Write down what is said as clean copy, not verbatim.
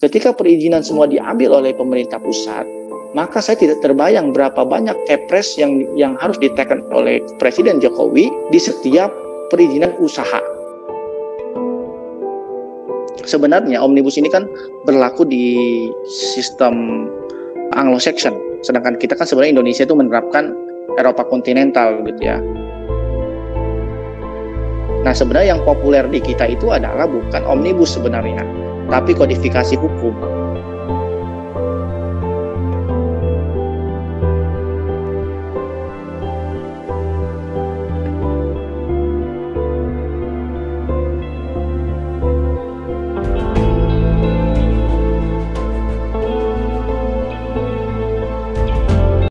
Ketika perizinan semua diambil oleh pemerintah pusat, maka saya tidak terbayang berapa banyak kepres yang harus ditekan oleh Presiden Jokowi di setiap perizinan usaha. Sebenarnya omnibus ini kan berlaku di sistem Anglo-Saxon, sedangkan kita kan sebenarnya Indonesia itu menerapkan Eropa kontinental gitu ya. Nah, sebenarnya yang populer di kita itu adalah bukan omnibus sebenarnya, tapi kodifikasi hukum.